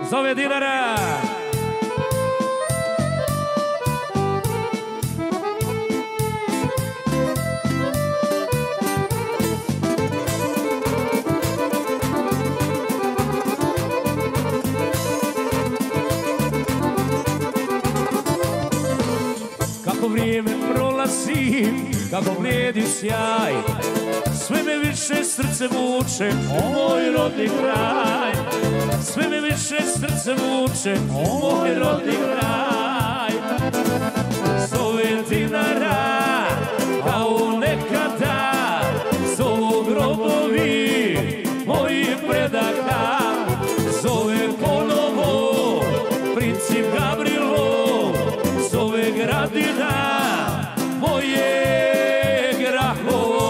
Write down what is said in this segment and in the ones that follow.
Zove dinara. Kako vrijeme prolazi, kako blijedi sjaj, sve me više srce vuče u moj rodni kraj. Sve me više srce vuče u moj rodni kraj. Zove dinara, kao nekada, zovu grobovi mojih predaka. Zove ponovo princip Gavrilo, zove gradina moje Grahovo.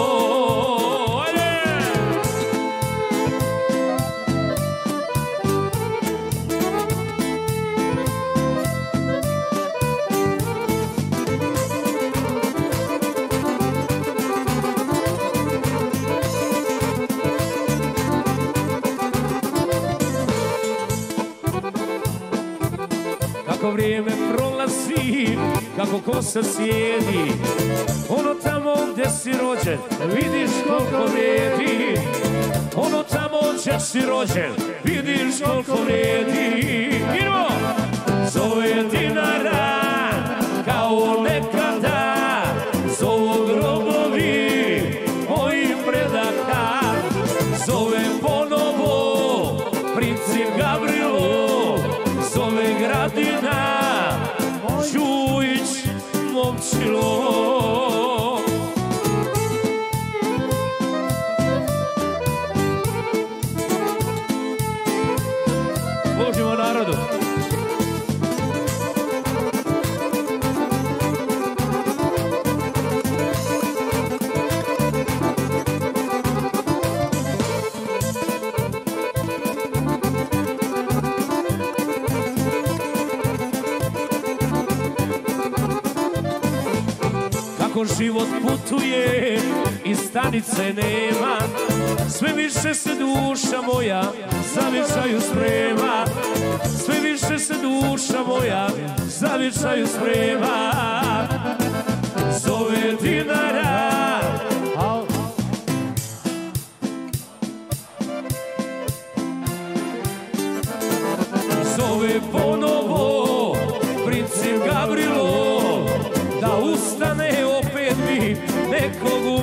Kako vrijeme prolazi, kako kosa sjedi, ono tamo gdje si rođen, vidiš koliko vrijedi. Ono tamo gdje si rođen, vidiš koliko vrijedi. Idemo! Zove dinara, kao nekada, zovu grobovi mojih predaka. Zove ponovo princip Gavrilo, zove gradina Čujić momčilo. Božimo narodu. Kako život putuje i stanice nema, sve više se duša moja zavičaju sprema. Sve više se duša moja zavičaju sprema. Zove dinara, zove ponovo princip Gavrilo, da ustane opet mi nekog